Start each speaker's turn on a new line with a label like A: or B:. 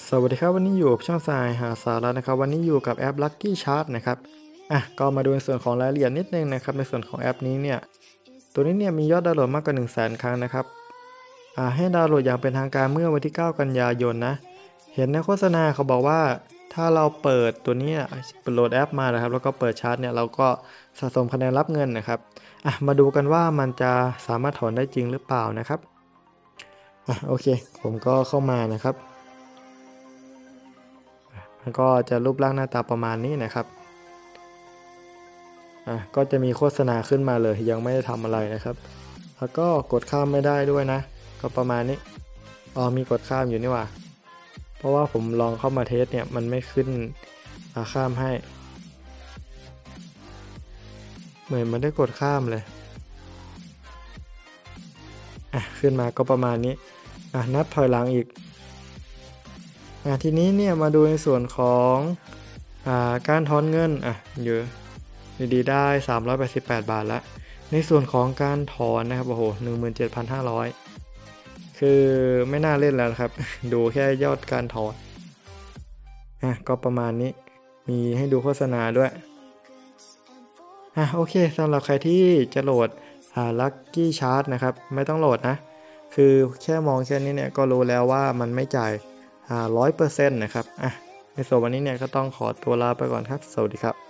A: สวัสดีครับวันนี้อยู่กับช่องทรายหาสาระนะครับวันนี้อยู่กับแอป Lucky Chart นะครับก็มาดูในส่วนของรายละเอียดนิดนึงนะครับในส่วนของแอปนี้เนี่ยตัวนี้เนี่ยมียอดดาวน์โหลดมากกว่า100,000ครั้งนะครับให้ดาวน์โหลดอย่างเป็นทางการเมื่อวันที่9กันยายนนะเห็นในโฆษณาเขาบอกว่าถ้าเราเปิดตัวนี้เปิดโหลดแอปมานะครับแล้วก็เปิดชาร์ตเนี่ยเราก็สะสมคะแนนรับเงินนะครับมาดูกันว่ามันจะสามารถถอนได้จริงหรือเปล่านะครับโอเคผมก็เข้ามานะครับมันก็จะรูปร่างหน้าตาประมาณนี้นะครับก็จะมีโฆษณาขึ้นมาเลยยังไม่ได้ทำอะไรนะครับแล้วก็กดข้ามไม่ได้ด้วยนะก็ประมาณนี้มีกดข้ามอยู่นี่หว่าเพราะว่าผมลองเข้ามาเทสเนี่ยมันไม่ขึ้นข้ามให้เหมือนมันได้กดข้ามเลยขึ้นมาก็ประมาณนี้นับถอยหลังอีกทีนี้เนี่ยมาดูในส่วนของการถอนเงินอยู่ดีๆได้388 บาทแล้วในส่วนของการถอนนะครับโอ้โห17,500คือไม่น่าเล่นแล้วครับดูแค่ยอดการถอนก็ประมาณนี้มีให้ดูโฆษณาด้วยโอเคสำหรับใครที่จะโหลดLucky Chart นะครับไม่ต้องโหลดนะคือแค่มองแค่นี้เนี่ยก็รู้แล้วว่ามันไม่จ่าย100%นะครับในส่วนวันนี้เนี่ยก็ต้องขอตัวลาไปก่อนครับสวัสดีครับ